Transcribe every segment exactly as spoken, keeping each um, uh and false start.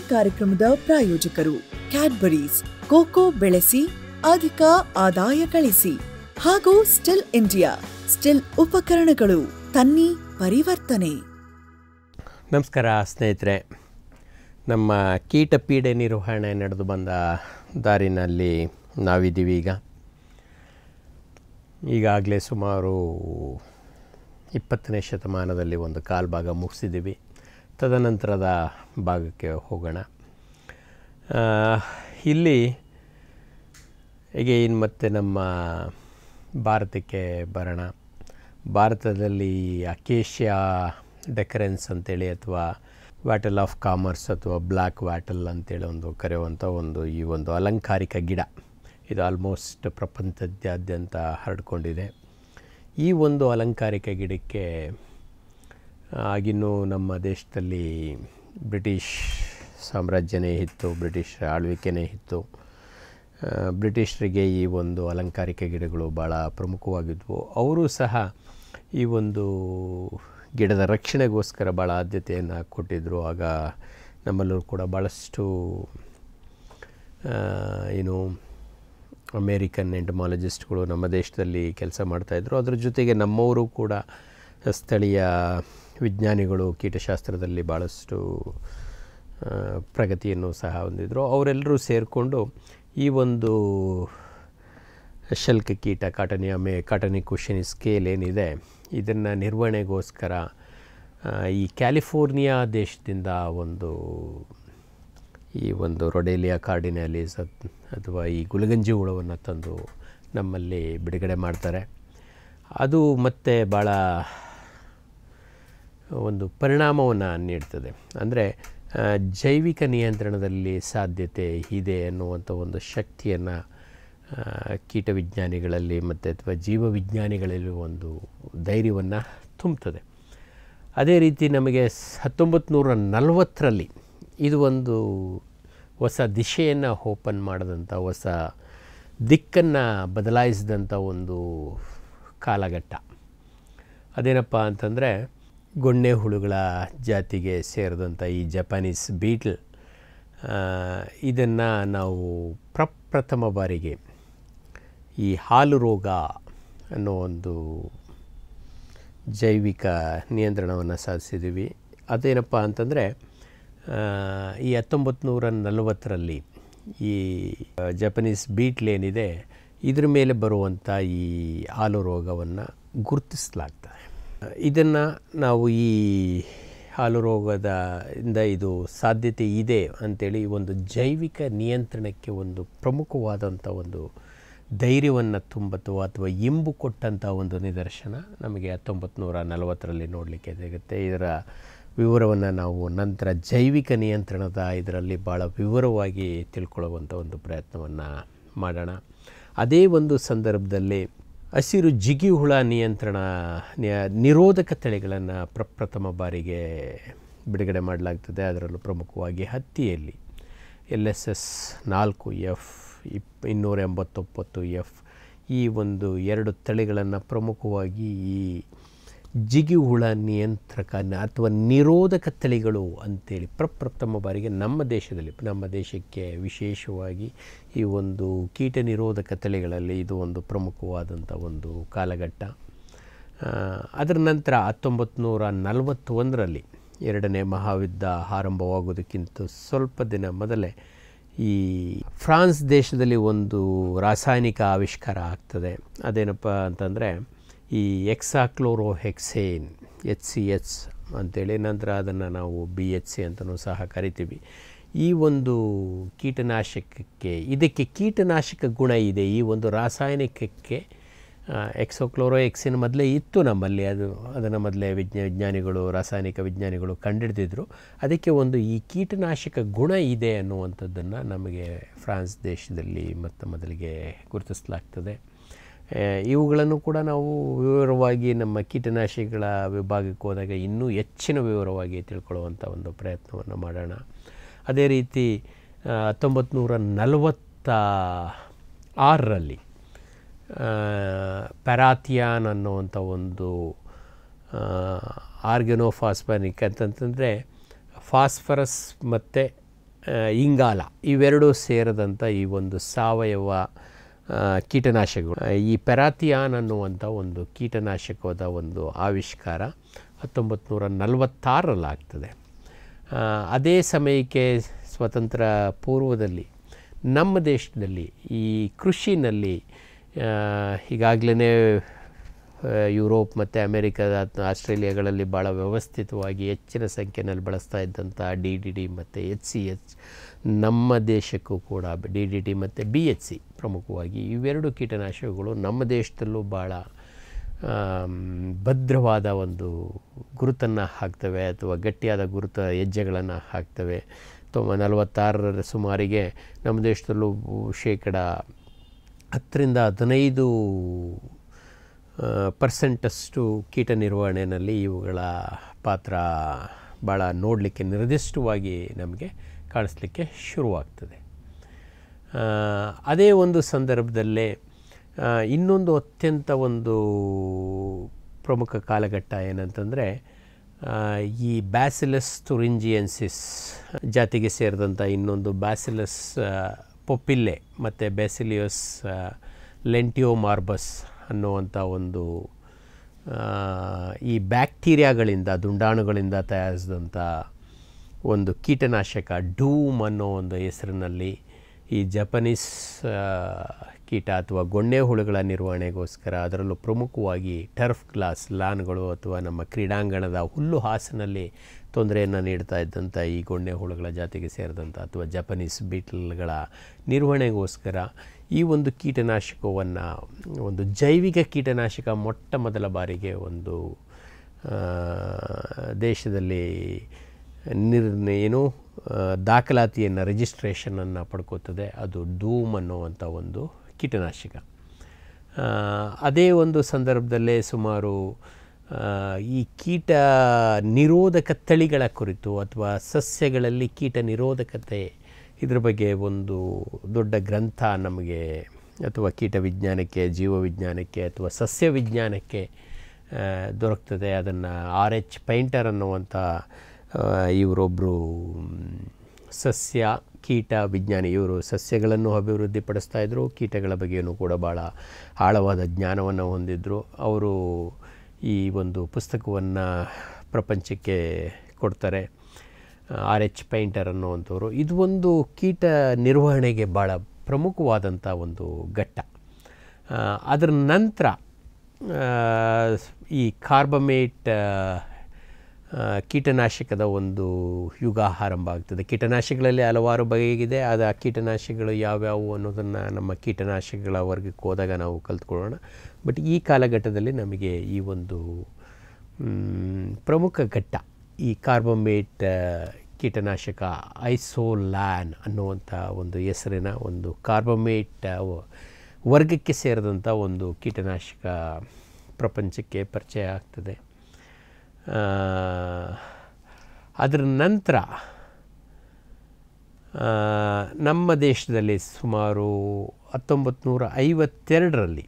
ಕಾರ್ಯಕ್ರಮದ ಪ್ರಾಯೋಜಕರು Cadbury's, cocoa ಬೆಳೆಸಿ ಅಧಿಕ ಆದಾಯ ಗಳಿಸಿ ಹಾಗೂ ಸ್ಟಿಲ್ ಇಂಡಿಯಾ, ಸ್ಟಿಲ್ ಉಪಕರಣಗಳು, ತನ್ನಿ ಪರಿವರ್ತನೆ. ನಮಸ್ಕಾರ ಸ್ನೇಹಿತರೆ, ನಮ್ಮ ಕೀಟ ಪೀಡೆ ನಿರ್ವಹಣೆ ನಡೆದು ಬಂದ ದಾರಿನಲ್ಲಿ ನಾವಿದ್ದೀವಿ. ಈಗ ಈಗಾಗಲೇ ಸುಮಾರು ಇಪ್ಪತ್ತನೇ ಶತಮಾನದಲ್ಲಿ ಒಂದು ಕಾಲು ಭಾಗ ಮುಗಿಸಿದ್ದೀವಿ. ತದನಂತರದ ಭಾಗಕ್ಕೆ ಹೋಗೋಣ. ಇಲ್ಲಿ ಎಗೇನ್ ಮತ್ತೆ ನಮ್ಮ ಭಾರತಕ್ಕೆ ಬರೋಣ. ಭಾರತದಲ್ಲಿ ಅಕೇಶಿಯಾ ಡೆಕರೆನ್ಸ್ ಅಂತೇಳಿ ಅಥವಾ ವ್ಯಾಟಲ್ ಆಫ್ ಕಾಮರ್ಸ್ ಅಥವಾ ಬ್ಲ್ಯಾಕ್ ವ್ಯಾಟಲ್ ಅಂತೇಳಿ ಒಂದು ಕರೆಯುವಂಥ ಒಂದು ಈ ಒಂದು ಅಲಂಕಾರಿಕ ಗಿಡ, ಇದು ಆಲ್ಮೋಸ್ಟ್ ಪ್ರಪಂಚದಾದ್ಯಂತ ಹರಡ್ಕೊಂಡಿದೆ. ಈ ಒಂದು ಅಲಂಕಾರಿಕ ಗಿಡಕ್ಕೆ ಆಗಿನ್ನೂ ನಮ್ಮ ದೇಶದಲ್ಲಿ ಬ್ರಿಟಿಷ್ ಸಾಮ್ರಾಜ್ಯನೇ ಇತ್ತು, ಬ್ರಿಟಿಷ್ ಆಳ್ವಿಕೆನೇ ಇತ್ತು. ಬ್ರಿಟಿಷರಿಗೆ ಈ ಒಂದು ಅಲಂಕಾರಿಕ ಗಿಡಗಳು ಭಾಳ ಪ್ರಮುಖವಾಗಿದ್ವು. ಅವರು ಸಹ ಈ ಒಂದು ಗಿಡದ ರಕ್ಷಣೆಗೋಸ್ಕರ ಭಾಳ ಆದ್ಯತೆಯನ್ನು ಕೊಟ್ಟಿದ್ದರು. ಆಗ ನಮ್ಮಲ್ಲೂ ಕೂಡ ಭಾಳಷ್ಟು ಏನು ಅಮೇರಿಕನ್ ಎಂಟಮಾಲಜಿಸ್ಟ್ಗಳು ನಮ್ಮ ದೇಶದಲ್ಲಿ ಕೆಲಸ ಮಾಡ್ತಾಯಿದ್ರು. ಅದ್ರ ಜೊತೆಗೆ ನಮ್ಮವರು ಕೂಡ ಸ್ಥಳೀಯ ವಿಜ್ಞಾನಿಗಳು ಕೀಟಶಾಸ್ತ್ರದಲ್ಲಿ ಭಾಳಷ್ಟು ಪ್ರಗತಿಯನ್ನು ಸಹ ಹೊಂದಿದ್ರು. ಅವರೆಲ್ಲರೂ ಸೇರಿಕೊಂಡು ಈ ಒಂದು ಶಲ್ಕ ಕೀಟ ಕಾಟನಿಯ ಮೇ ಕಾಟನಿ ಕುಶಿನಿ ಸ್ಕೇಲ್ ಏನಿದೆ, ಇದನ್ನು ನಿರ್ವಹಣೆಗೋಸ್ಕರ ಈ ಕ್ಯಾಲಿಫೋರ್ನಿಯಾ ದೇಶದಿಂದ ಒಂದು ಈ ಒಂದು ರೊಡೇಲಿಯಾ ಕಾರ್ಡಿನಾಲಿಸ್ ಅಥವಾ ಈ ಗುಲಗಂಜಿ ಹುಳವನ್ನು ತಂದು ನಮ್ಮಲ್ಲಿ ಬಿಡುಗಡೆ ಮಾಡ್ತಾರೆ. ಅದು ಮತ್ತೆ ಭಾಳ ಒಂದು ಪರಿಣಾಮವನ್ನು ನೀಡ್ತದೆ. ಅಂದರೆ ಜೈವಿಕ ನಿಯಂತ್ರಣದಲ್ಲಿ ಸಾಧ್ಯತೆ ಇದೆ ಅನ್ನುವಂಥ ಒಂದು ಶಕ್ತಿಯನ್ನು ಕೀಟವಿಜ್ಞಾನಿಗಳಲ್ಲಿ ಮತ್ತು ಅಥವಾ ಜೀವವಿಜ್ಞಾನಿಗಳಲ್ಲಿ ಒಂದು ಧೈರ್ಯವನ್ನು ತುಂಬುತ್ತದೆ. ಅದೇ ರೀತಿ ನಮಗೆ ಹತ್ತೊಂಬತ್ತು ನೂರ ನಲವತ್ತರಲ್ಲಿ ಇದು ಒಂದು ಹೊಸ ದಿಶೆಯನ್ನು ಓಪನ್ ಮಾಡಿದಂಥ, ಹೊಸ ದಿಕ್ಕನ್ನು ಬದಲಾಯಿಸಿದಂಥ ಒಂದು ಕಾಲಘಟ್ಟ. ಅದೇನಪ್ಪ ಅಂತಂದರೆ, ಗೊಣ್ಣೆ ಹುಳುಗಳ ಜಾತಿಗೆ ಸೇರಿದಂಥ ಈ ಜಪಾನೀಸ್ ಬೀಟ್ಲ್, ಇದನ್ನು ನಾವು ಪ್ರಪ್ರಥಮ ಬಾರಿಗೆ ಈ ಹಾಲು ರೋಗ ಅನ್ನೋ ಒಂದು ಜೈವಿಕ ನಿಯಂತ್ರಣವನ್ನು ಸಾಧಿಸಿದ್ದೀವಿ. ಅದೇನಪ್ಪ ಅಂತಂದರೆ, ಈ ಹತ್ತೊಂಬತ್ತು ನೂರ ನಲವತ್ತರಲ್ಲಿ ಈ ಜಪನೀಸ್ ಬೀಟ್ಲ್ ಏನಿದೆ, ಇದ್ರ ಮೇಲೆ ಬರುವಂಥ ಈ ಹಾಲು ರೋಗವನ್ನು ಗುರುತಿಸಲಾಗ್ತದೆ. ಇದನ್ನು ನಾವು ಈ ಹಾಲು ರೋಗದ ಇಂದ ಇದು ಸಾಧ್ಯತೆ ಇದೆ ಅಂಥೇಳಿ ಒಂದು ಜೈವಿಕ ನಿಯಂತ್ರಣಕ್ಕೆ ಒಂದು ಪ್ರಮುಖವಾದಂಥ ಒಂದು ಧೈರ್ಯವನ್ನು ತುಂಬುತ್ತೋ ಅಥವಾ ಇಂಬು ಕೊಟ್ಟಂಥ ಒಂದು ನಿದರ್ಶನ ನಮಗೆ ಹತ್ತೊಂಬತ್ತು ನೂರ ನಲವತ್ತರಲ್ಲಿ ನೋಡಲಿಕ್ಕೆ ಸಿಗುತ್ತೆ. ಇದರ ವಿವರವನ್ನು ನಾವು ನಂತರ ಜೈವಿಕ ನಿಯಂತ್ರಣದ ಇದರಲ್ಲಿ ಭಾಳ ವಿವರವಾಗಿ ತಿಳ್ಕೊಳ್ಳುವಂಥ ಒಂದು ಪ್ರಯತ್ನವನ್ನು ಮಾಡೋಣ. ಅದೇ ಒಂದು ಸಂದರ್ಭದಲ್ಲಿ ಹಸಿರು ಜಿಗಿ ಹುಳ ನಿಯಂತ್ರಣ ನಿರೋಧಕ ತಳಿಗಳನ್ನು ಪ್ರಪ್ರಥಮ ಬಾರಿಗೆ ಬಿಡುಗಡೆ ಮಾಡಲಾಗ್ತದೆ. ಅದರಲ್ಲೂ ಪ್ರಮುಖವಾಗಿ ಹತ್ತಿಯಲ್ಲಿ ಎಲ್ ಎಸ್ ಎಸ್ ನಾಲ್ಕು ಎಫ್ ಇಪ್ ಇನ್ನೂರ ಎಂಬತ್ತೊಂಬತ್ತು ಎಫ್ ಈ ಒಂದು ಎರಡು ತಳಿಗಳನ್ನು ಪ್ರಮುಖವಾಗಿ ಈ ಜಿಗಿ ಹುಳ ನಿಯಂತ್ರಕ ಅಥವಾ ನಿರೋಧಕ ತಳಿಗಳು ಅಂತೇಳಿ ಪ್ರಪ್ರಥಮ ಬಾರಿಗೆ ನಮ್ಮ ದೇಶದಲ್ಲಿ, ನಮ್ಮ ದೇಶಕ್ಕೆ ವಿಶೇಷವಾಗಿ ಈ ಒಂದು ಕೀಟ ನಿರೋಧಕ ತಳಿಗಳಲ್ಲಿ ಇದು ಒಂದು ಪ್ರಮುಖವಾದಂಥ ಒಂದು ಕಾಲಘಟ್ಟ. ಅದರ ನಂತರ ಹತ್ತೊಂಬತ್ತು ನೂರ ನಲವತ್ತೊಂದರಲ್ಲಿ ಎರಡನೇ ಮಹಾಯುದ್ಧ ಆರಂಭವಾಗೋದಕ್ಕಿಂತ ಸ್ವಲ್ಪ ದಿನ ಮೊದಲೇ ಈ ಫ್ರಾನ್ಸ್ ದೇಶದಲ್ಲಿ ಒಂದು ರಾಸಾಯನಿಕ ಆವಿಷ್ಕಾರ ಆಗ್ತದೆ. ಅದೇನಪ್ಪ ಅಂತಂದರೆ ಈ hexachloro hexane, H C H ಅಂಥೇಳಿ, ನಂತರ ಅದನ್ನು ನಾವು ಬಿ ಎಚ್ ಸಿ ಅಂತಲೂ ಸಹ ಕರಿತೀವಿ. ಈ ಒಂದು ಕೀಟನಾಶಕಕ್ಕೆ, ಇದಕ್ಕೆ ಕೀಟನಾಶಕ ಗುಣ ಇದೆ. ಈ ಒಂದು ರಾಸಾಯನಿಕಕ್ಕೆ ಎಕ್ಸೋಕ್ಲೋರೋ ಎಕ್ಸಿನ್ ಮೊದಲೇ ಇತ್ತು ನಮ್ಮಲ್ಲಿ, ಅದು ಅದನ್ನು ಮೊದಲೇ ವಿಜ್ಞಾ ವಿಜ್ಞಾನಿಗಳು ರಾಸಾಯನಿಕ ವಿಜ್ಞಾನಿಗಳು ಕಂಡುಹಿಡಿದಿದ್ರು. ಅದಕ್ಕೆ ಒಂದು ಈ ಕೀಟನಾಶಕ ಗುಣ ಇದೆ ಅನ್ನುವಂಥದ್ದನ್ನು ನಮಗೆ ಫ್ರಾನ್ಸ್ ದೇಶದಲ್ಲಿ ಮತ್ತು ಮೊದಲಿಗೆ ಗುರುತಿಸಲಾಗ್ತದೆ. ಇವುಗಳನ್ನು ಕೂಡ ನಾವು ವಿವರವಾಗಿ ನಮ್ಮ ಕೀಟನಾಶಕಗಳ ವಿಭಾಗಕ್ಕೆ ಹೋದಾಗ ಇನ್ನೂ ಹೆಚ್ಚಿನ ವಿವರವಾಗಿ ತಿಳ್ಕೊಳ್ಳುವಂಥ ಒಂದು ಪ್ರಯತ್ನವನ್ನು ಮಾಡೋಣ. ಅದೇ ರೀತಿ ಹತ್ತೊಂಬತ್ತು ನೂರ ನಲವತ್ತ ಆರರಲ್ಲಿ ಪ್ಯಾರಾಥಿಯಾನ್ ಅನ್ನುವಂಥ ಒಂದು ಆರ್ಗನೋಫಾಸ್ಫಾನಿಕ್ ಅಂತಂತಂದರೆ ಫಾಸ್ಫರಸ್ ಮತ್ತು ಇಂಗಾಲ ಇವೆರಡೂ ಸೇರಿದಂಥ ಈ ಒಂದು ಸಾವಯವ ಕೀಟನಾಶಕಗಳು. ಈ ಪೆರಾಥಿಯಾನ್ ಅನ್ನುವಂಥ ಒಂದು ಕೀಟನಾಶಕದ ಒಂದು ಆವಿಷ್ಕಾರ ಹತ್ತೊಂಬತ್ತು ನೂರ ನಲವತ್ತಾರರಲ್ಲಾಗ್ತದೆ. ಅದೇ ಸಮಯಕ್ಕೆ ಸ್ವತಂತ್ರ ಪೂರ್ವದಲ್ಲಿ ನಮ್ಮ ದೇಶದಲ್ಲಿ ಈ ಕೃಷಿನಲ್ಲಿ ಈಗಾಗಲೇ ಯುರೋಪ್ ಮತ್ತು ಅಮೇರಿಕಾದ ಆಸ್ಟ್ರೇಲಿಯಾಗಳಲ್ಲಿ ಭಾಳ ವ್ಯವಸ್ಥಿತವಾಗಿ ಹೆಚ್ಚಿನ ಸಂಖ್ಯೆಯಲ್ಲಿ ಬಳಸ್ತಾ ಇದ್ದಂಥ ಡಿ ಡಿ ಡಿ ಮತ್ತು ಎಚ್ ಸಿ ಎಚ್ ನಮ್ಮ ದೇಶಕ್ಕೂ ಕೂಡ ಡಿ ಡಿ ಡಿ ಮತ್ತು ಬಿ ಎಚ್ ಸಿ ಪ್ರಮುಖವಾಗಿ ಇವೆರಡು ಕೀಟನಾಶಕಗಳು ನಮ್ಮ ದೇಶದಲ್ಲೂ ಭಾಳ ಭದ್ರವಾದ ಒಂದು ಗುರುತನ್ನು ಹಾಕ್ತವೆ ಅಥವಾ ಗಟ್ಟಿಯಾದ ಗುರುತ ಹೆಜ್ಜೆಗಳನ್ನು ಹಾಕ್ತವೆ. ತೊಂಬ ನಲವತ್ತಾರರ ಸುಮಾರಿಗೆ ನಮ್ಮ ದೇಶದಲ್ಲೂ ಶೇಕಡ ಹತ್ತರಿಂದ ಹದಿನೈದು ಪರ್ಸೆಂಟಷ್ಟು ಕೀಟ ನಿರ್ವಹಣೆಯಲ್ಲಿ ಇವುಗಳ ಪಾತ್ರ ಭಾಳ ನೋಡಲಿಕ್ಕೆ ನಿರ್ದಿಷ್ಟವಾಗಿ ನಮಗೆ ಕಾಣಿಸ್ಲಿಕ್ಕೆ ಶುರುವಾಗ್ತದೆ. ಅದೇ ಒಂದು ಸಂದರ್ಭದಲ್ಲೇ ಇನ್ನೊಂದು ಅತ್ಯಂತ ಒಂದು ಪ್ರಮುಖ ಕಾಲಘಟ್ಟ ಏನಂತಂದರೆ ಈ ಬ್ಯಾಸಿಲಸ್ ತುರಿಂಜಿಯನ್ಸಿಸ್ ಜಾತಿಗೆ ಸೇರಿದಂಥ ಇನ್ನೊಂದು ಬ್ಯಾಸಿಲಸ್ ಪೊಪಿಲ್ಲೆ ಮತ್ತು ಬ್ಯಾಸಿಲಿಯಸ್ ಲೆಂಟಿಯೋಮಾರ್ಬಸ್ ಅನ್ನುವಂಥ ಒಂದು ಈ ಬ್ಯಾಕ್ಟೀರಿಯಾಗಳಿಂದ ದುಂಡಾಣುಗಳಿಂದ ತಯಾರಿಸಿದಂಥ ಒಂದು ಕೀಟನಾಶಕ ಡೂಮ್ ಅನ್ನೋ ಒಂದು ಹೆಸರಿನಲ್ಲಿ ಈ ಜಪನೀಸ್ ಕೀಟ ಅಥವಾ ಗೊಣ್ಣೆ ಹುಳುಗಳ ನಿರ್ವಹಣೆಗೋಸ್ಕರ ಅದರಲ್ಲೂ ಪ್ರಮುಖವಾಗಿ ಟರ್ಫ್ ಗ್ಲಾಸ್ ಲಾನ್ಗಳು ಅಥವಾ ನಮ್ಮ ಕ್ರೀಡಾಂಗಣದ ಹುಲ್ಲು ಹಾಸಿನಲ್ಲಿ ತೊಂದರೆಯನ್ನು ನೀಡ್ತಾ ಇದ್ದಂಥ ಈ ಗೊಣ್ಣೆ ಹುಳುಗಳ ಜಾತಿಗೆ ಸೇರಿದಂಥ ಅಥವಾ ಜಪನೀಸ್ ಬೀಟಲ್ಗಳ ನಿರ್ವಹಣೆಗೋಸ್ಕರ ಈ ಒಂದು ಕೀಟನಾಶಕವನ್ನು ಒಂದು ಜೈವಿಕ ಕೀಟನಾಶಕ ಮೊಟ್ಟ ಮೊದಲ ಬಾರಿಗೆ ಒಂದು ದೇಶದಲ್ಲಿ ನಿರ್ ಏನು ದಾಖಲಾತಿಯನ್ನು ರಿಜಿಸ್ಟ್ರೇಷನನ್ನು ಪಡ್ಕೋತದೆ. ಅದು ಡೂಮ್ ಅನ್ನುವಂಥ ಒಂದು ಕೀಟನಾಶಕ. ಅದೇ ಒಂದು ಸಂದರ್ಭದಲ್ಲೇ ಸುಮಾರು ಈ ಕೀಟ ನಿರೋಧಕ ತಳಿಗಳ ಕುರಿತು ಅಥವಾ ಸಸ್ಯಗಳಲ್ಲಿ ಕೀಟ ನಿರೋಧಕತೆ ಇದ್ರ ಬಗ್ಗೆ ಒಂದು ದೊಡ್ಡ ಗ್ರಂಥ ನಮಗೆ ಅಥವಾ ಕೀಟ ವಿಜ್ಞಾನಕ್ಕೆ ಜೀವವಿಜ್ಞಾನಕ್ಕೆ ಅಥವಾ ಸಸ್ಯ ವಿಜ್ಞಾನಕ್ಕೆ ದೊರಕ್ತದೆ. ಅದನ್ನು ಆರ್ ಎಚ್ ಪೈಂಟರ್ ಅನ್ನುವಂಥ ಇವರೊಬ್ಬರು ಸಸ್ಯ ಕೀಟ ವಿಜ್ಞಾನಿ, ಇವರು ಸಸ್ಯಗಳನ್ನು ಅಭಿವೃದ್ಧಿಪಡಿಸ್ತಾಯಿದ್ರು, ಕೀಟಗಳ ಬಗ್ಗೆಯೂ ಕೂಡ ಭಾಳ ಆಳವಾದ ಜ್ಞಾನವನ್ನು ಹೊಂದಿದ್ದರು. ಅವರು ಈ ಒಂದು ಪುಸ್ತಕವನ್ನು ಪ್ರಪಂಚಕ್ಕೆ ಕೊಡ್ತಾರೆ, ಆರ್ ಎಚ್ ಪೈಂಟರ್ ಅನ್ನುವಂಥವ್ರು. ಇದು ಒಂದು ಕೀಟ ನಿರ್ವಹಣೆಗೆ ಭಾಳ ಪ್ರಮುಖವಾದಂಥ ಒಂದು ಘಟ್ಟ. ಅದರ ನಂತರ ಈ ಕಾರ್ಬಮೇಟ್ ಕೀಟನಾಶಕದ ಒಂದು ಯುಗ ಆರಂಭ ಆಗ್ತದೆ. ಕೀಟನಾಶಕಗಳಲ್ಲಿ ಹಲವಾರು ಬಗೆಗಿದೆ. ಅದು ಆ ಕೀಟನಾಶಕಗಳು ಯಾವ್ಯಾವು ಅನ್ನೋದನ್ನು ನಮ್ಮ ಕೀಟನಾಶಕಗಳ ವರ್ಗಕ್ಕೆ ಹೋದಾಗ ನಾವು ಕಲ್ತ್ಕೊಳ್ಳೋಣ. ಬಟ್ ಈ ಕಾಲಘಟ್ಟದಲ್ಲಿ ನಮಗೆ ಈ ಒಂದು ಪ್ರಮುಖ ಘಟ್ಟ ಈ ಕಾರ್ಬಮೇಟ್ ಕೀಟನಾಶಕ ಐಸೋಲ್ಯಾನ್ ಅನ್ನುವಂಥ ಒಂದು ಹೆಸರಿನ ಒಂದು ಕಾರ್ಬಮೇಟ್ ವರ್ಗಕ್ಕೆ ಸೇರಿದಂಥ ಒಂದು ಕೀಟನಾಶಕ ಪ್ರಪಂಚಕ್ಕೆ ಪರಿಚಯ ಆಗ್ತದೆ. ಅದರ ನಂತರ ನಮ್ಮ ದೇಶದಲ್ಲಿ ಸುಮಾರು ಹತ್ತೊಂಬತ್ತು ನೂರ ಐವತ್ತೆರಡರಲ್ಲಿ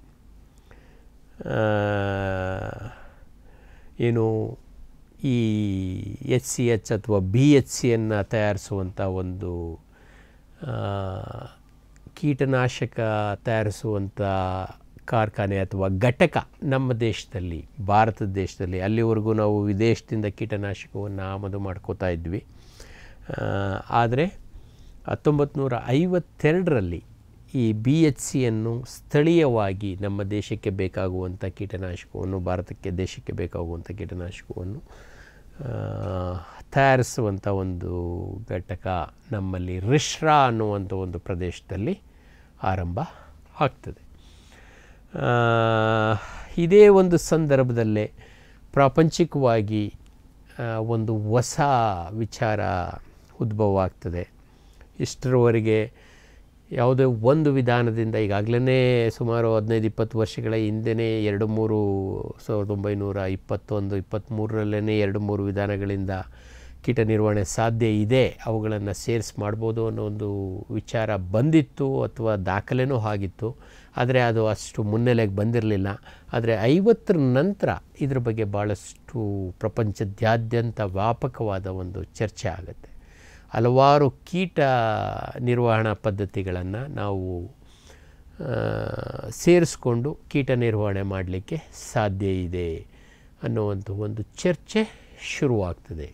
ಏನು ಈ ಎಚ್ ಸಿ ಎಚ್ ಅಥವಾ ಬಿ ಎಚ್ ಸಿಯನ್ನು ತಯಾರಿಸುವಂಥ ಒಂದು ಕೀಟನಾಶಕ ತಯಾರಿಸುವಂಥ ಕಾರ್ಖಾನೆ ಅಥವಾ ಘಟಕ ನಮ್ಮ ದೇಶದಲ್ಲಿ, ಭಾರತ ದೇಶದಲ್ಲಿ, ಅಲ್ಲಿವರೆಗೂ ನಾವು ವಿದೇಶದಿಂದ ಕೀಟನಾಶಕವನ್ನು ಆಮದು ಮಾಡ್ಕೋತಾ ಇದ್ವಿ. ಆದರೆ ಹತ್ತೊಂಬತ್ತು ನೂರ ಐವತ್ತೆರಡರಲ್ಲಿ ಈ ಬಿ ಎಚ್ ಸಿಯನ್ನು ಸ್ಥಳೀಯವಾಗಿ ನಮ್ಮ ದೇಶಕ್ಕೆ ಬೇಕಾಗುವಂಥ ಕೀಟನಾಶಕವನ್ನು, ಭಾರತಕ್ಕೆ ದೇಶಕ್ಕೆ ಬೇಕಾಗುವಂಥ ಕೀಟನಾಶಕವನ್ನು ತಯಾರಿಸುವಂಥ ಒಂದು ಘಟಕ ನಮ್ಮಲ್ಲಿ ರಿಶ್ರಾ ಅನ್ನುವಂಥ ಒಂದು ಪ್ರದೇಶದಲ್ಲಿ ಆರಂಭ ಆಗ್ತದೆ. ಇದೇ ಒಂದು ಸಂದರ್ಭದಲ್ಲೇ ಪ್ರಾಪಂಚಿಕವಾಗಿ ಒಂದು ಹೊಸ ವಿಚಾರ ಉದ್ಭವ ಆಗ್ತದೆ. ಇಷ್ಟರವರೆಗೆ ಯಾವುದೇ ಒಂದು ವಿಧಾನದಿಂದ ಈಗಾಗಲೇ ಸುಮಾರು ಹದಿನೈದು ಇಪ್ಪತ್ತು ವರ್ಷಗಳ ಹಿಂದೆಯೇ ಎರಡು ಮೂರು ಸಾವಿರದ ಒಂಬೈನೂರ ಇಪ್ಪತ್ತೊಂದು ಇಪ್ಪತ್ತ್ಮೂರರಲ್ಲೇ ಎರಡು ಮೂರು ವಿಧಾನಗಳಿಂದ ಕೀಟ ನಿರ್ವಹಣೆ ಸಾಧ್ಯ ಇದೆ, ಅವುಗಳನ್ನು ಸೇರಿಸಿ ಮಾಡ್ಬೋದು ಅನ್ನೋ ಒಂದು ವಿಚಾರ ಬಂದಿತ್ತು ಅಥವಾ ದಾಖಲೆನೂ ಆಗಿತ್ತು. ಆದರೆ ಅದು ಅಷ್ಟು ಮುನ್ನೆಲೆಗೆ ಬಂದಿರಲಿಲ್ಲ. ಆದರೆ ಐವತ್ತರ ನಂತರ ಇದ್ರ ಬಗ್ಗೆ ಭಾಳಷ್ಟು ಪ್ರಪಂಚದಾದ್ಯಂತ ವ್ಯಾಪಕವಾದ ಒಂದು ಚರ್ಚೆ ಆಗುತ್ತೆ. ಹಲವಾರು ಕೀಟ ನಿರ್ವಹಣಾ ಪದ್ಧತಿಗಳನ್ನು ನಾವು ಸೇರಿಸ್ಕೊಂಡು ಕೀಟ ನಿರ್ವಹಣೆ ಮಾಡಲಿಕ್ಕೆ ಸಾಧ್ಯ ಇದೆ ಅನ್ನುವಂಥ ಒಂದು ಚರ್ಚೆ ಶುರುವಾಗ್ತದೆ.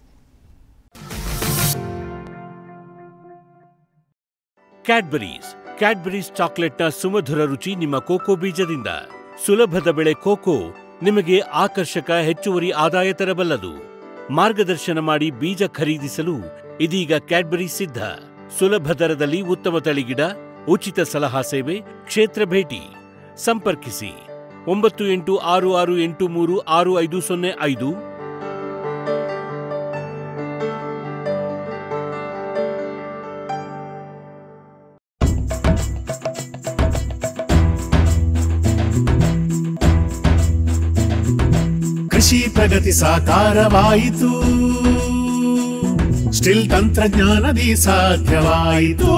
ಕ್ಯಾಡ್ಬರೀಸ್ ಕ್ಯಾಡ್ಬರೀಸ್ ಚಾಕ್ಲೆಟ್ನ ಸುಮಧುರ ರುಚಿ ನಿಮ್ಮ ಕೋಕೋ ಬೀಜದಿಂದ. ಸುಲಭದ ಬೆಳೆ ಕೋಕೋ ನಿಮಗೆ ಆಕರ್ಷಕ ಹೆಚ್ಚುವರಿ ಆದಾಯ ತರಬಲ್ಲದು. ಮಾರ್ಗದರ್ಶನ ಮಾಡಿ ಬೀಜ ಖರೀದಿಸಲು ಇದೀಗ ಕ್ಯಾಡ್ಬರಿ ಸಿದ್ಧ. ಸುಲಭ ದರದಲ್ಲಿ ಉತ್ತಮ ತಳಿಗಿಡ, ಉಚಿತ ಸಲಹಾ ಸೇವೆ, ಕ್ಷೇತ್ರ ಭೇಟಿ. ಸಂಪರ್ಕಿಸಿ ಒಂಬತ್ತು ಎಂಟು ಆರು ಆರು ಎಂಟು ಮೂರು ಆರು ಐದು ಸೊನ್ನೆ ಐದು. ಕೃಷಿ ಪ್ರಗತಿ ಸಾಕಾರವಾಯಿತು, ಸ್ಟಿಲ್ ತಂತ್ರಜ್ಞಾನದಿ ಸಾಧ್ಯವಾಯಿತು,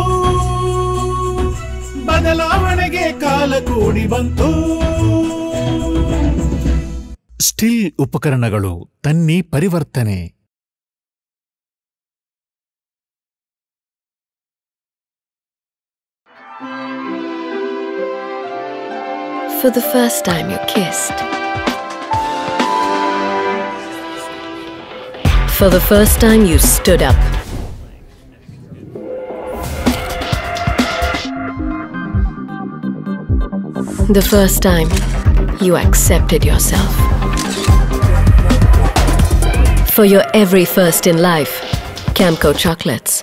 ಬದಲಾವಣೆಗೆ ಕಾಲ ಕೂಡಿ ಬಂತು. ಸ್ಟಿಲ್ ಉಪಕರಣಗಳು ತನ್ನಿ ಪರಿವರ್ತನೆ. For the first time you kissed. For the first time you stood up. The first time you accepted yourself. For your every first in life, Camco chocolates.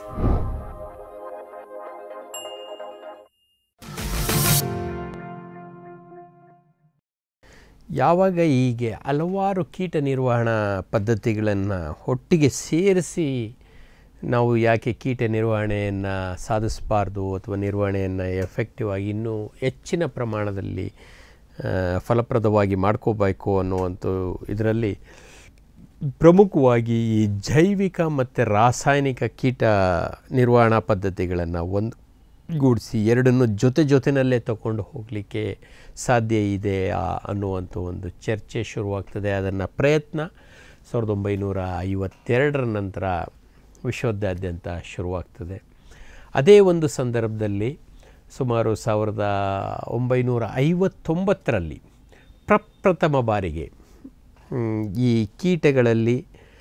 ಯಾವಾಗ ಹೀಗೆ ಹಲವಾರು ಕೀಟ ನಿರ್ವಹಣಾ ಪದ್ಧತಿಗಳನ್ನು ಒಟ್ಟಿಗೆ ಸೇರಿಸಿ ನಾವು ಯಾಕೆ ಕೀಟ ನಿರ್ವಹಣೆಯನ್ನು ಸಾಧಿಸಬಾರ್ದು ಅಥವಾ ನಿರ್ವಹಣೆಯನ್ನು ಎಫೆಕ್ಟಿವ್ ಆಗಿ ಇನ್ನೂ ಹೆಚ್ಚಿನ ಪ್ರಮಾಣದಲ್ಲಿ ಫಲಪ್ರದವಾಗಿ ಮಾಡ್ಕೋಬೇಕು ಅನ್ನುವಂಥ ಇದರಲ್ಲಿ ಪ್ರಮುಖವಾಗಿ ಈ ಜೈವಿಕ ಮತ್ತು ರಾಸಾಯನಿಕ ಕೀಟ ನಿರ್ವಹಣಾ ಪದ್ಧತಿಗಳನ್ನು ಒಂದುಗೂಡಿಸಿ ಎರಡನ್ನು ಜೊತೆ ಜೊತೆಯಲ್ಲೇ ತಗೊಂಡು ಹೋಗಲಿಕ್ಕೆ ಸಾಧ್ಯ ಇದೆ ಅನ್ನುವಂಥ ಒಂದು ಚರ್ಚೆ ಶುರುವಾಗ್ತದೆ. ಅದನ್ನು ಪ್ರಯತ್ನ ಸಾವಿರದ ಒಂಬೈನೂರ ಐವತ್ತೆರಡರ ನಂತರ ವಿಶ್ವದಾದ್ಯಂತ ಶುರುವಾಗ್ತದೆ. ಅದೇ ಒಂದು ಸಂದರ್ಭದಲ್ಲಿ ಸುಮಾರು ಸಾವಿರದ ಒಂಬೈನೂರ ಐವತ್ತೊಂಬತ್ತರಲ್ಲಿ ಪ್ರಪ್ರಥಮ ಬಾರಿಗೆ ಈ ಕೀಟಗಳಲ್ಲಿ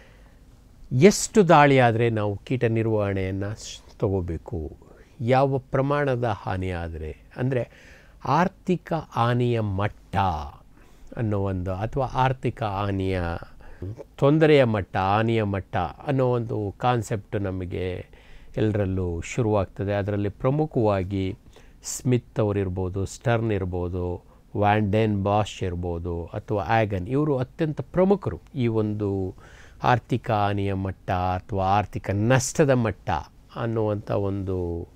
ಎಷ್ಟು ದಾಳಿ ಆದರೆ ನಾವು ಕೀಟ ನಿರ್ವಹಣೆಯನ್ನು ತಗೋಬೇಕು, ಯಾವ ಪ್ರಮಾಣದ ಹಾನಿ ಆದರೆ, ಅಂದರೆ ಆರ್ಥಿಕ ಹಾನಿಯ ಮಟ್ಟ ಅನ್ನೋ ಒಂದು ಅಥವಾ ಆರ್ಥಿಕ ಹಾನಿಯ ತೊಂದರೆಯ ಮಟ್ಟ ಹಾನಿಯ ಮಟ್ಟ ಅನ್ನೋ ಒಂದು ಕಾನ್ಸೆಪ್ಟ್ ನಮಗೆ ಎಲ್ಲರಲ್ಲೂ ಶುರುವಾಗ್ತದೆ. ಅದರಲ್ಲಿ ಪ್ರಮುಖವಾಗಿ ಸ್ಮಿತ್ ಅವರಿರ್ಬೋದು, ಸ್ಟರ್ನ್ ಇರ್ಬೋದು, ವ್ಯಾಂಡೆನ್ ಬಾಷ್ ಇರ್ಬೋದು ಅಥವಾ ಆ್ಯಗನ್, ಇವರು ಅತ್ಯಂತ ಪ್ರಮುಖರು ಈ ಒಂದು ಆರ್ಥಿಕ ಹಾನಿಯ ಮಟ್ಟ ಅಥವಾ ಆರ್ಥಿಕ ನಷ್ಟದ ಮಟ್ಟ ಅನ್ನುವಂಥ ಒಂದು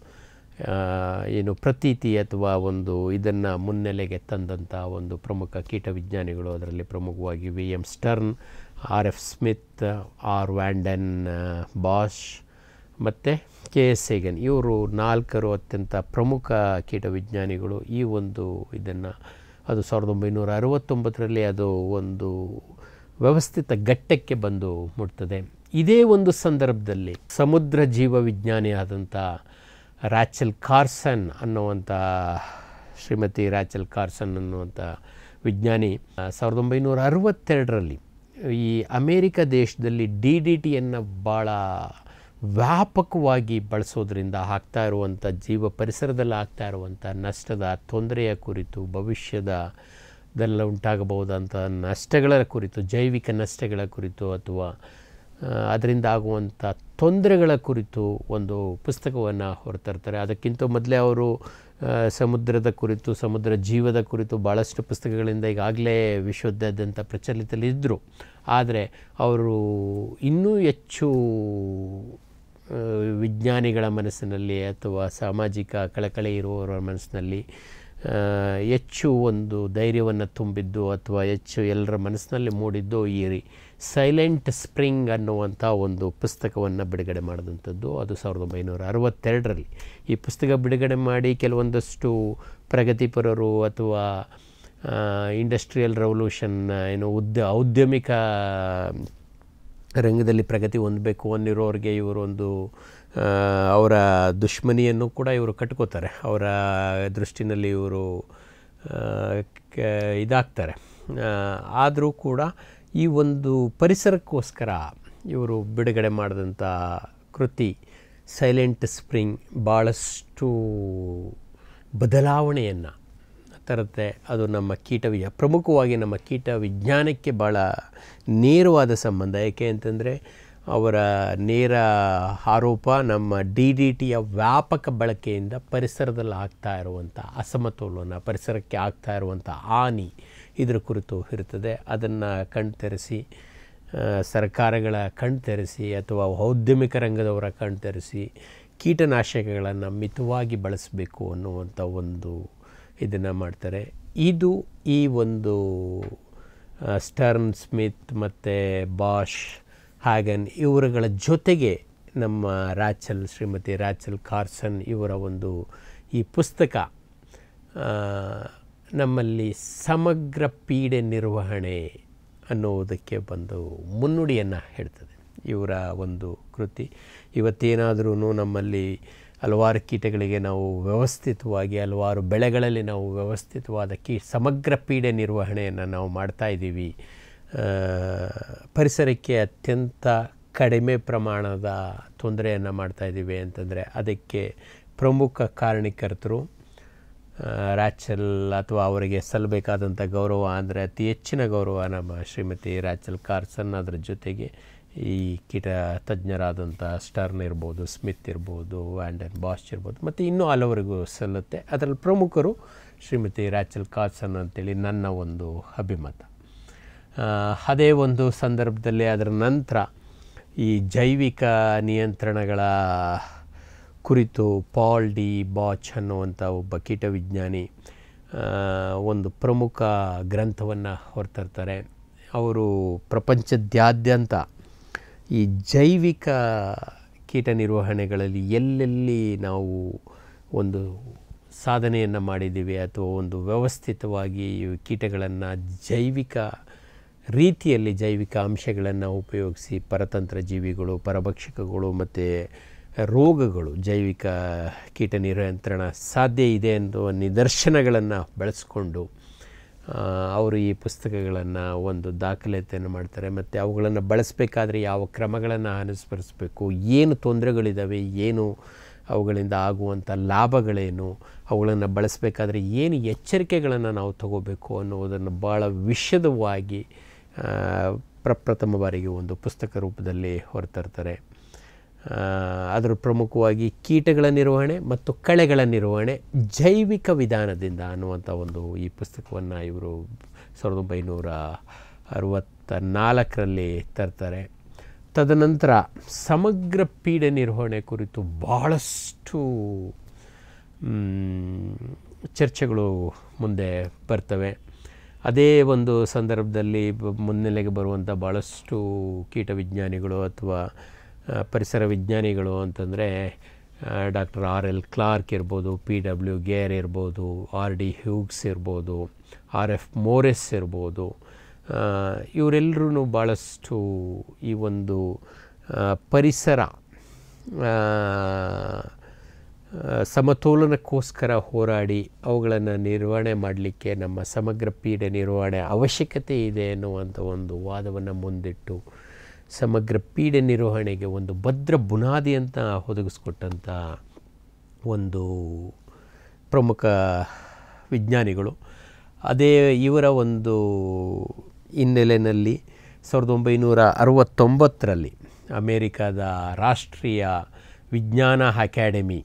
ಏನು ಪ್ರತೀತಿ ಅಥವಾ ಒಂದು ಇದನ್ನು ಮುನ್ನೆಲೆಗೆ ತಂದಂಥ ಒಂದು ಪ್ರಮುಖ ಕೀಟ ವಿಜ್ಞಾನಿಗಳು. ಅದರಲ್ಲಿ ಪ್ರಮುಖವಾಗಿ V M Stern, R F Smith, R van den Bosch ಮತ್ತು ಕೆ ಎಸ್ ಹೇಗನ್, ಇವರು ನಾಲ್ಕರು ಅತ್ಯಂತ ಪ್ರಮುಖ ಕೀಟ ವಿಜ್ಞಾನಿಗಳು. ಈ ಒಂದು ಇದನ್ನು ಅದು ಸಾವಿರದ ಒಂಬೈನೂರ ಅರವತ್ತೊಂಬತ್ತರಲ್ಲಿ ಅದು ಒಂದು ವ್ಯವಸ್ಥಿತ ಘಟ್ಟಕ್ಕೆ ಬಂದು ಮುಟ್ತದೆ. ಇದೇ ಒಂದು ಸಂದರ್ಭದಲ್ಲಿ ಸಮುದ್ರ ಜೀವ ವಿಜ್ಞಾನಿ ಆದಂಥ ರ್ಯಾಚೆಲ್ ಕಾರ್ಸನ್ ಅನ್ನುವಂಥ ಶ್ರೀಮತಿ ರ್ಯಾಚೆಲ್ ಕಾರ್ಸನ್ ಅನ್ನುವಂಥ ವಿಜ್ಞಾನಿ ಸಾವಿರದ ಒಂಬೈನೂರ ಅರವತ್ತೆರಡರಲ್ಲಿ ಈ ಅಮೇರಿಕ ದೇಶದಲ್ಲಿ ಡಿ ಡಿ ಟಿಯನ್ನು ಭಾಳ ವ್ಯಾಪಕವಾಗಿ ಬಳಸೋದ್ರಿಂದ ಆಗ್ತಾ ಇರುವಂಥ ಜೀವ ಪರಿಸರದಲ್ಲಿ ಆಗ್ತಾ ಇರುವಂಥ ನಷ್ಟದ ತೊಂದರೆಯ ಕುರಿತು, ಭವಿಷ್ಯದಲ್ಲ ಉಂಟಾಗಬಹುದಂಥ ನಷ್ಟಗಳ ಕುರಿತು, ಜೈವಿಕ ನಷ್ಟಗಳ ಕುರಿತು ಅಥವಾ ಅದರಿಂದ ಆಗುವಂಥ ತೊಂದರೆಗಳ ಕುರಿತು ಒಂದು ಪುಸ್ತಕವನ್ನು ಹೊರತರ್ತಾರೆ. ಅದಕ್ಕಿಂತ ಮೊದಲೇ ಅವರು ಸಮುದ್ರದ ಕುರಿತು, ಸಮುದ್ರ ಜೀವದ ಕುರಿತು ಭಾಳಷ್ಟು ಪುಸ್ತಕಗಳಿಂದ ಈಗಾಗಲೇ ವಿಶ್ವದಾದ್ಯಂತ ಪ್ರಚಲಿತಲಿದ್ದರು. ಆದರೆ ಅವರು ಇನ್ನೂ ಹೆಚ್ಚು ವಿಜ್ಞಾನಿಗಳ ಮನಸ್ಸಿನಲ್ಲಿ ಅಥವಾ ಸಾಮಾಜಿಕ ಕಳಕಳಿ ಇರುವವರ ಮನಸ್ಸಿನಲ್ಲಿ ಹೆಚ್ಚು ಒಂದು ಧೈರ್ಯವನ್ನು ತುಂಬಿದ್ದು ಅಥವಾ ಹೆಚ್ಚು ಎಲ್ಲರ ಮನಸ್ಸಿನಲ್ಲಿ ಮೂಡಿದ್ದು ಈ ಸೈಲೆಂಟ್ ಸ್ಪ್ರಿಂಗ್ ಅನ್ನುವಂಥ ಒಂದು ಪುಸ್ತಕವನ್ನು ಬಿಡುಗಡೆ ಮಾಡಿದಂಥದ್ದು. ಅದು ಸಾವಿರದ ಒಂಬೈನೂರ ಅರವತ್ತೆರಡರಲ್ಲಿ ಈ ಪುಸ್ತಕ ಬಿಡುಗಡೆ ಮಾಡಿ ಕೆಲವೊಂದಷ್ಟು ಪ್ರಗತಿಪರರು ಅಥವಾ ಇಂಡಸ್ಟ್ರಿಯಲ್ ರೆವಲ್ಯೂಷನ್ ಏನು ಉದ್ಯ ಔದ್ಯಮಿಕ ರಂಗದಲ್ಲಿ ಪ್ರಗತಿ ಹೊಂದಬೇಕು ಅನ್ನಿರೋರಿಗೆ ಇವರು ಒಂದು ಅವರ ದುಶ್ಮನಿಯನ್ನು ಕೂಡ ಇವರು ಕಟ್ಕೋತಾರೆ. ಅವರ ದೃಷ್ಟಿನಲ್ಲಿ ಇವರು ಇದಾಗ್ತಾರೆ. ಆದರೂ ಕೂಡ ಈ ಒಂದು ಪರಿಸರಕ್ಕೋಸ್ಕರ ಇವರು ಬಿಡುಗಡೆ ಮಾಡಿದಂಥ ಕೃತಿ ಸೈಲೆಂಟ್ ಸ್ಪ್ರಿಂಗ್ ಭಾಳಷ್ಟು ಬದಲಾವಣೆಯನ್ನು ತರುತ್ತೆ. ಅದು ನಮ್ಮ ಕೀಟ ವಿಜ್ಞಾನ, ಪ್ರಮುಖವಾಗಿ ನಮ್ಮ ಕೀಟ ವಿಜ್ಞಾನಕ್ಕೆ ಭಾಳ ನೇರವಾದ ಸಂಬಂಧ. ಏಕೆ ಅಂತಂದರೆ ಅವರ ನೇರ ಆರೋಪ ನಮ್ಮ ಡಿ ಡಿ ಟಿಯ ವ್ಯಾಪಕ ಬಳಕೆಯಿಂದ ಪರಿಸರದಲ್ಲಿ ಆಗ್ತಾ ಇರುವಂಥ ಅಸಮತೋಲನ, ಪರಿಸರಕ್ಕೆ ಆಗ್ತಾ ಇರುವಂಥ ಹಾನಿ ಇದರ ಕುರಿತು ಇರುತ್ತದೆ. ಅದನ್ನು ಕಣ್ತೆರೆಸಿ, ಸರ್ಕಾರಗಳ ಕಣ್ತೆರೆಸಿ ಅಥವಾ ಔದ್ಯಮಿಕ ರಂಗದವರ ಕಣ್ತೆರೆಸಿ ಕೀಟನಾಶಕಗಳನ್ನು ಮಿತವಾಗಿ ಬಳಸಬೇಕು ಅನ್ನುವಂಥ ಒಂದು ಇದನ್ನು ಮಾಡ್ತಾರೆ. ಇದು ಈ ಒಂದು ಸ್ಟರ್ನ್, ಸ್ಮಿತ್ ಮತ್ತು ಬಾಷ್, ಹ್ಯಾಗನ್ ಇವರುಗಳ ಜೊತೆಗೆ ನಮ್ಮ ರಾಚಲ್, ಶ್ರೀಮತಿ ರಾಚಲ್ ಕಾರ್ಸನ್ ಇವರ ಒಂದು ಈ ಪುಸ್ತಕ ನಮ್ಮಲ್ಲಿ ಸಮಗ್ರ ಪೀಡೆ ನಿರ್ವಹಣೆ ಅನ್ನೋದಕ್ಕೆ ಒಂದು ಮುನ್ನುಡಿಯನ್ನು ಹೇಳ್ತದೆ ಇವರ ಒಂದು ಕೃತಿ. ಇವತ್ತೇನಾದ್ರೂ ನಮ್ಮಲ್ಲಿ ಹಲವಾರು ಕೀಟಗಳಿಗೆ ನಾವು ವ್ಯವಸ್ಥಿತವಾಗಿ, ಹಲವಾರು ಬೆಳೆಗಳಲ್ಲಿ ನಾವು ವ್ಯವಸ್ಥಿತವಾದ ಕೀ ಸಮಗ್ರ ಪೀಡೆ ನಿರ್ವಹಣೆಯನ್ನು ನಾವು ಮಾಡ್ತಾಯಿದ್ದೀವಿ. ಪರಿಸರಕ್ಕೆ ಅತ್ಯಂತ ಕಡಿಮೆ ಪ್ರಮಾಣದ ತೊಂದರೆಯನ್ನು ಮಾಡ್ತಾಯಿದ್ದೀವಿ ಅಂತಂದರೆ ಅದಕ್ಕೆ ಪ್ರಮುಖ ಕಾರಣೀಕರ್ತರು ರಾಚಲ್ ಅಥವಾ ಅವರಿಗೆ ಸಲ್ಲಬೇಕಾದಂಥ ಗೌರವ ಅಂದರೆ ಅತಿ ಹೆಚ್ಚಿನ ಗೌರವ ನಮ್ಮ ಶ್ರೀಮತಿ ರಾಚಲ್ ಕಾರ್ಸನ್. ಅದರ ಜೊತೆಗೆ ಈ ಕೀಟ ತಜ್ಞರಾದಂಥ ಸ್ಟರ್ನ್ ಇರ್ಬೋದು, ಸ್ಮಿತ್ ಇರ್ಬೋದು, ವ್ಯಾಂಡನ್ ಬಾಷ್ ಇರ್ಬೋದು, ಮತ್ತು ಇನ್ನೂ ಹಲವರಿಗೂ ಸಲ್ಲುತ್ತೆ. ಅದರಲ್ಲಿ ಪ್ರಮುಖರು ಶ್ರೀಮತಿ ರಾಚಲ್ ಕಾರ್ಸನ್ ಅಂತೇಳಿ ನನ್ನ ಒಂದು ಅಭಿಮತ. ಅದೇ ಒಂದು ಸಂದರ್ಭದಲ್ಲಿ ಅದರ ನಂತರ ಈ ಜೈವಿಕ ನಿಯಂತ್ರಣಗಳ ಕುರಿತು ಪಾಲ್ ಡಿ ಬಾಚ್ ಅನ್ನುವಂಥ ಒಬ್ಬ ಕೀಟ ವಿಜ್ಞಾನಿ ಒಂದು ಪ್ರಮುಖ ಗ್ರಂಥವನ್ನು ಹೊರತರ್ತಾರೆ. ಅವರು ಪ್ರಪಂಚದಾದ್ಯಂತ ಈ ಜೈವಿಕ ಕೀಟ ನಿರ್ವಹಣೆಗಳಲ್ಲಿ ಎಲ್ಲೆಲ್ಲಿ ನಾವು ಒಂದು ಸಾಧನೆಯನ್ನು ಮಾಡಿದ್ದೀವಿ ಅಥವಾ ಒಂದು ವ್ಯವಸ್ಥಿತವಾಗಿ ಕೀಟಗಳನ್ನು ಜೈವಿಕ ರೀತಿಯಲ್ಲಿ ಜೈವಿಕ ಅಂಶಗಳನ್ನು ಉಪಯೋಗಿಸಿ ಪರತಂತ್ರ ಜೀವಿಗಳು, ಪರಭಕ್ಷಕಗಳು ಮತ್ತು ರೋಗಗಳು ಜೈವಿಕ ಕೀಟ ನಿಯಂತ್ರಣ ಸಾಧ್ಯ ಇದೆ ಅನ್ನುವ ನಿದರ್ಶನಗಳನ್ನು ಬಳಸ್ಕೊಂಡು ಅವರು ಈ ಪುಸ್ತಕಗಳನ್ನು ಒಂದು ದಾಖಲಾತಿಯನ್ನು ಮಾಡ್ತಾರೆ. ಮತ್ತು ಅವುಗಳನ್ನು ಬಳಸಬೇಕಾದ್ರೆ ಯಾವ ಕ್ರಮಗಳನ್ನು ಅನುಸರಿಸಬೇಕು, ಏನು ತೊಂದರೆಗಳಿದ್ದಾವೆ, ಏನು ಅವುಗಳಿಂದ ಆಗುವಂಥ ಲಾಭಗಳೇನು, ಅವುಗಳನ್ನು ಬಳಸಬೇಕಾದ್ರೆ ಏನು ಎಚ್ಚರಿಕೆಗಳನ್ನು ನಾವು ತಗೋಬೇಕು ಅನ್ನುವುದನ್ನು ಭಾಳ ವಿಶದವಾಗಿ ಪ್ರಪ್ರಥಮ ಬಾರಿಗೆ ಒಂದು ಪುಸ್ತಕ ರೂಪದಲ್ಲಿ ಹೊರತರ್ತಾರೆ. ಅದರ ಪ್ರಮುಖವಾಗಿ ಕೀಟಗಳ ನಿರ್ವಹಣೆ ಮತ್ತು ಕಳೆಗಳ ನಿರ್ವಹಣೆ ಜೈವಿಕ ವಿಧಾನದಿಂದ ಅನ್ನುವಂಥ ಒಂದು ಈ ಪುಸ್ತಕವನ್ನು ಇವರು ಸಾವಿರದ ಒಂಬೈನೂರ ಅರವತ್ತ ನಾಲ್ಕರಲ್ಲಿ ತರ್ತಾರೆ. ತದನಂತರ ಸಮಗ್ರ ಪೀಡೆ ನಿರ್ವಹಣೆ ಕುರಿತು ಭಾಳಷ್ಟು ಚರ್ಚೆಗಳು ಮುಂದೆ ಬರ್ತವೆ. ಅದೇ ಒಂದು ಸಂದರ್ಭದಲ್ಲಿ ಮುನ್ನೆಲೆಗೆ ಬರುವಂಥ ಭಾಳಷ್ಟು ಕೀಟ ವಿಜ್ಞಾನಿಗಳು ಅಥವಾ ಪರಿಸರ ವಿಜ್ಞಾನಿಗಳು ಅಂತಂದರೆ ಡಾಕ್ಟರ್ ಆರ್ ಎಲ್ ಕ್ಲಾರ್ಕ್ ಇರ್ಬೋದು, ಪಿ ಡಬ್ಲ್ಯೂ ಗೇರ್ ಇರ್ಬೋದು, ಆರ್ ಡಿ ಹ್ಯೂಗ್ಸ್ ಇರ್ಬೋದು, ಆರ್ ಎಫ್ ಮೋರೆಸ್ ಇರ್ಬೋದು. ಇವರೆಲ್ಲರೂ ಭಾಳಷ್ಟು ಈ ಒಂದು ಪರಿಸರ ಸಮತೋಲನಕ್ಕೋಸ್ಕರ ಹೋರಾಡಿ ಅವುಗಳನ್ನು ನಿರ್ವಹಣೆ ಮಾಡಲಿಕ್ಕೆ ನಮ್ಮ ಸಮಗ್ರ ಪೀಡೆ ನಿರ್ವಹಣೆ ಅವಶ್ಯಕತೆ ಇದೆ ಎನ್ನುವಂಥ ಒಂದು ವಾದವನ್ನು ಮುಂದಿಟ್ಟು ಸಮಗ್ರ ಪೀಡೆ ನಿರ್ವಹಣೆಗೆ ಒಂದು ಭದ್ರ ಬುನಾದಿ ಅಂತ ಒದಗಿಸ್ಕೊಟ್ಟಂಥ ಒಂದು ಪ್ರಮುಖ ವಿಜ್ಞಾನಿಗಳು. ಅದೇ ಇವರ ಒಂದು ಹಿನ್ನೆಲೆಯಲ್ಲಿ ಸಾವಿರದ ಒಂಬೈನೂರ ಅರವತ್ತೊಂಬತ್ತರಲ್ಲಿ ಅಮೇರಿಕಾದ ರಾಷ್ಟ್ರೀಯ ವಿಜ್ಞಾನ ಅಕಾಡೆಮಿ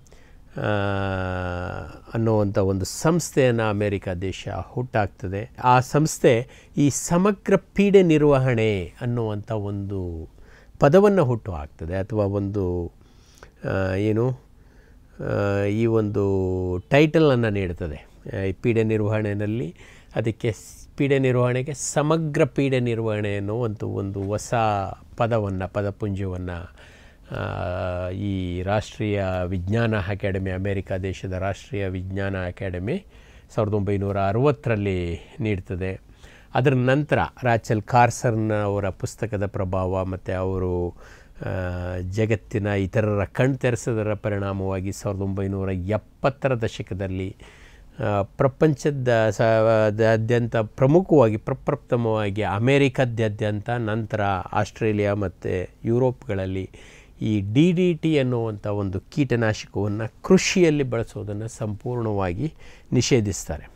ಅನ್ನುವಂಥ ಒಂದು ಸಂಸ್ಥೆಯನ್ನು ಅಮೇರಿಕಾ ದೇಶ ಹುಟ್ಟಾಗ್ತದೆ. ಆ ಸಂಸ್ಥೆ ಈ ಸಮಗ್ರ ಪೀಡೆ ನಿರ್ವಹಣೆ ಅನ್ನುವಂಥ ಒಂದು ಪದವನ್ನು ಹುಟ್ಟು ಹಾಕ್ತದೆ ಅಥವಾ ಒಂದು ಏನು ಈ ಒಂದು ಟೈಟಲನ್ನು ನೀಡ್ತದೆ. ಈ ಪೀಡೆ ನಿರ್ವಹಣೆಯಲ್ಲಿ ಅದಕ್ಕೆ ಪೀಡೆ ನಿರ್ವಹಣೆಗೆ ಸಮಗ್ರ ಪೀಡೆ ನಿರ್ವಹಣೆ ಅನ್ನುವಂಥ ಒಂದು ಹೊಸ ಪದವನ್ನು ಪದಪುಂಜವನ್ನು ಈ ರಾಷ್ಟ್ರೀಯ ವಿಜ್ಞಾನ ಅಕಾಡೆಮಿ, ಅಮೇರಿಕಾ ದೇಶದ ರಾಷ್ಟ್ರೀಯ ವಿಜ್ಞಾನ ಅಕಾಡೆಮಿ ಸಾವಿರದ ಒಂಬೈನೂರ ಅರವತ್ತರಲ್ಲಿ ನೀಡ್ತದೆ. ಅದರ ನಂತರ ರಾಚಲ್ ಕಾರ್ಸನ್ ಅವರ ಪುಸ್ತಕದ ಪ್ರಭಾವ ಮತ್ತು ಅವರು ಜಗತ್ತಿನ ಇತರರ ಕಣ್ತೆರೆಸೋದರ ಪರಿಣಾಮವಾಗಿ ಸಾವಿರದ ಒಂಬೈನೂರ ಎಪ್ಪತ್ತರ ದಶಕದಲ್ಲಿ ಪ್ರಪಂಚದ ಸಾದ್ಯಂತ ಪ್ರಮುಖವಾಗಿ ಪ್ರಪ್ರಥಮವಾಗಿ ಅಮೇರಿಕಾದ್ಯಂತ, ನಂತರ ಆಸ್ಟ್ರೇಲಿಯಾ ಮತ್ತು ಯುರೋಪ್ಗಳಲ್ಲಿ ಈ ಡಿ ಡಿ ಟಿ ಅನ್ನುವಂಥ ಒಂದು ಕೀಟನಾಶಕವನ್ನು ಕೃಷಿಯಲ್ಲಿ ಬಳಸೋದನ್ನು ಸಂಪೂರ್ಣವಾಗಿ ನಿಷೇಧಿಸ್ತಾರೆ.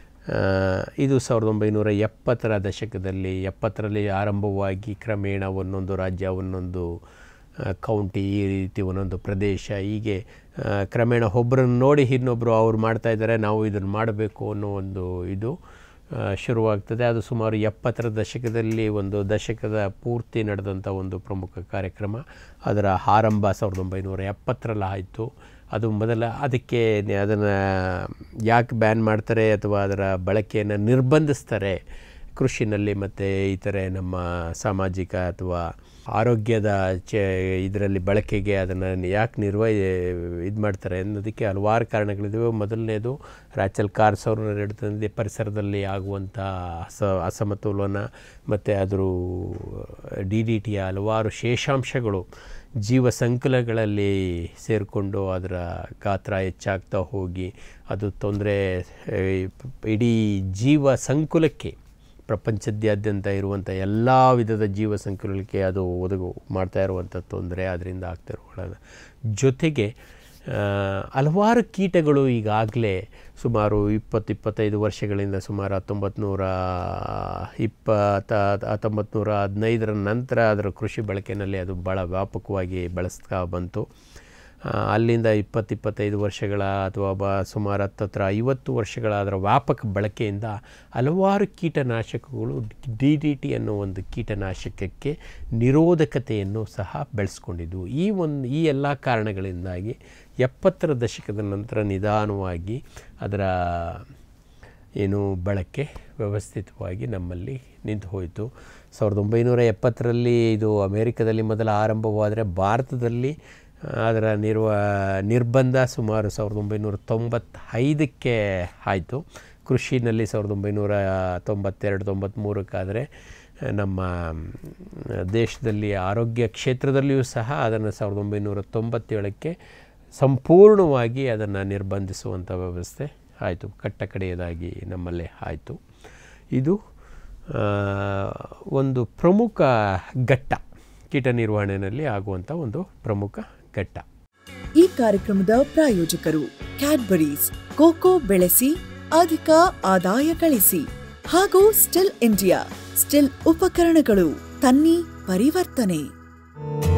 ಇದು ಸಾವಿರದ ಒಂಬೈನೂರ ಎಪ್ಪತ್ತರ ದಶಕದಲ್ಲಿ ಎಪ್ಪತ್ತರಲ್ಲಿ ಆರಂಭವಾಗಿ ಕ್ರಮೇಣ ಒಂದೊಂದು ರಾಜ್ಯ, ಒಂದೊಂದು ಕೌಂಟಿ, ಈ ರೀತಿ ಒಂದೊಂದು ಪ್ರದೇಶ, ಹೀಗೆ ಕ್ರಮೇಣ ಒಬ್ಬರನ್ನು ನೋಡಿ ಇನ್ನೊಬ್ಬರು ಅವ್ರು ಮಾಡ್ತಾಯಿದ್ದಾರೆ, ನಾವು ಇದನ್ನು ಮಾಡಬೇಕು ಅನ್ನೋ ಒಂದು ಇದು ಶುರುವಾಗ್ತದೆ. ಅದು ಸುಮಾರು ಎಪ್ಪತ್ತರ ದಶಕದಲ್ಲಿ ಒಂದು ದಶಕದ ಪೂರ್ತಿ ನಡೆದಂಥ ಒಂದು ಪ್ರಮುಖ ಕಾರ್ಯಕ್ರಮ. ಅದರ ಆರಂಭ ಸಾವಿರದ ಒಂಬೈನೂರ ಎಪ್ಪತ್ತರಲ್ಲಿ ಆಯಿತು. ಅದು ಮೊದಲ ಅದಕ್ಕೆ ಅದನ್ನು ಯಾಕೆ ಬ್ಯಾನ್ ಮಾಡ್ತಾರೆ ಅಥವಾ ಅದರ ಬಳಕೆಯನ್ನು ನಿರ್ಬಂಧಿಸ್ತಾರೆ ಕೃಷಿನಲ್ಲಿ ಮತ್ತು ಇತರೆ ನಮ್ಮ ಸಾಮಾಜಿಕ ಅಥವಾ ಆರೋಗ್ಯದ ಚೆ ಇದರಲ್ಲಿ ಬಳಕೆಗೆ ಅದನ್ನು ಯಾಕೆ ನಿರ್ವಹಿ ಇದು ಮಾಡ್ತಾರೆ ಅನ್ನೋದಕ್ಕೆ ಹಲವಾರು ಕಾರಣಗಳಿದ್ದಾವೆ. ಮೊದಲನೇದು ರಾಚಲ್ ಕಾರ್ಸ್ ಅವರು ಹೇಳ್ತಂದೆ ಪರಿಸರದಲ್ಲಿ ಆಗುವಂಥ ಅಸ ಅಸಮತೋಲನ ಮತ್ತು ಅದರ ಡಿ ಡಿ ಟಿಯ ಹಲವಾರು ಶೇಷಾಂಶಗಳು ಜೀವ ಸಂಕುಲಗಳಲ್ಲಿ ಸೇರಿಕೊಂಡು ಅದರ ಗಾತ್ರ ಹೆಚ್ಚಾಗ್ತಾ ಹೋಗಿ ಅದು ತೊಂದರೆ ಇಡೀ ಜೀವ ಸಂಕುಲಕ್ಕೆ, ಪ್ರಪಂಚದಾದ್ಯಂತ ಇರುವಂಥ ಎಲ್ಲ ವಿಧದ ಜೀವ ಸಂಕುಲಕ್ಕೆ ಅದು ಒದಗು ಮಾಡ್ತಾ ಇರುವಂಥ ತೊಂದರೆ, ಅದರಿಂದ ಆಗ್ತಿರೋ ಜೊತೆಗೆ ಹಲವಾರು ಕೀಟಗಳು ಈಗಾಗಲೇ ಸುಮಾರು ಇಪ್ಪತ್ತು ಇಪ್ಪತ್ತೈದು ವರ್ಷಗಳಿಂದ ಸುಮಾರು ಹತ್ತೊಂಬತ್ತು ನೂರ ಇಪ್ಪತ್ತ ಹತ್ತೊಂಬತ್ತು ನೂರ ಹದಿನೈದರ ನಂತರ ಅದರ ಕೃಷಿ ಬಳಕೆಯಲ್ಲಿ ಅದು ಭಾಳ ವ್ಯಾಪಕವಾಗಿ ಬಳಸ್ತಾ ಬಂತು. ಅಲ್ಲಿಂದ ಇಪ್ಪತ್ತು ಇಪ್ಪತ್ತೈದು ವರ್ಷಗಳ ಅಥವಾ ಬ ಸುಮಾರು ಹತ್ತತ್ರ ಐವತ್ತು ವರ್ಷಗಳ ಅದರ ವ್ಯಾಪಕ ಬಳಕೆಯಿಂದ ಹಲವಾರು ಕೀಟನಾಶಕಗಳು ಡಿ ಡಿ ಟಿ ಅನ್ನೋ ಒಂದು ಕೀಟನಾಶಕಕ್ಕೆ ನಿರೋಧಕತೆಯನ್ನು ಸಹ ಬೆಳೆಸ್ಕೊಂಡಿದ್ವು. ಈ ಒಂದು ಈ ಎಲ್ಲ ಕಾರಣಗಳಿಂದಾಗಿ ಎಪ್ಪತ್ತರ ದಶಕದ ನಂತರ ನಿಧಾನವಾಗಿ ಅದರ ಏನು ಬಳಕೆ ವ್ಯವಸ್ಥಿತವಾಗಿ ನಮ್ಮಲ್ಲಿ ನಿಂತು ಹೋಯಿತು. ಸಾವಿರದ ಒಂಬೈನೂರ ಎಪ್ಪತ್ತರಲ್ಲಿ ಇದು ಅಮೇರಿಕದಲ್ಲಿ ಮೊದಲ ಆರಂಭವಾದರೆ ಭಾರತದಲ್ಲಿ ಅದರ ನಿರ್ವ ನಿರ್ಬಂಧ ಸುಮಾರು ಸಾವಿರದ ಒಂಬೈನೂರ ತೊಂಬತ್ತೈದಕ್ಕೆ ಆಯಿತು. ಕೃಷಿನಲ್ಲಿ ಸಾವಿರದ ಒಂಬೈನೂರ ತೊಂಬತ್ತೆರಡು ತೊಂಬತ್ತ್ಮೂರಕ್ಕಾದರೆ ನಮ್ಮ ದೇಶದಲ್ಲಿ ಆರೋಗ್ಯ ಕ್ಷೇತ್ರದಲ್ಲಿಯೂ ಸಹ ಅದನ್ನು ಸಾವಿರದ ಒಂಬೈನೂರ ತೊಂಬತ್ತೇಳಕ್ಕೆ ಸಂಪೂರ್ಣವಾಗಿ ಅದನ್ನು ನಿರ್ಬಂಧಿಸುವಂಥ ವ್ಯವಸ್ಥೆ ಆಯಿತು. ಕಟ್ಟ ಕಡೆಯದಾಗಿ ನಮ್ಮಲ್ಲೇ ಆಯಿತು. ಇದು ಒಂದು ಪ್ರಮುಖ ಘಟ್ಟ, ಕೀಟ ನಿರ್ವಹಣೆಯಲ್ಲಿ ಆಗುವಂಥ ಒಂದು ಪ್ರಮುಖ ಘಟ್ಟ. ಈ ಕಾರ್ಯಕ್ರಮದ ಪ್ರಾಯೋಜಕರು ಕ್ಯಾಡ್ಬರೀಸ್, ಕೋಕೋ ಬೆಳೆಸಿ ಅಧಿಕ ಆದಾಯ ಗಳಿಸಿ, ಹಾಗೂ ಸ್ಟಿಲ್ ಇಂಡಿಯಾ, ಸ್ಟಿಲ್ ಉಪಕರಣಗಳು, ತನ್ನಿ ಪರಿವರ್ತನೆ.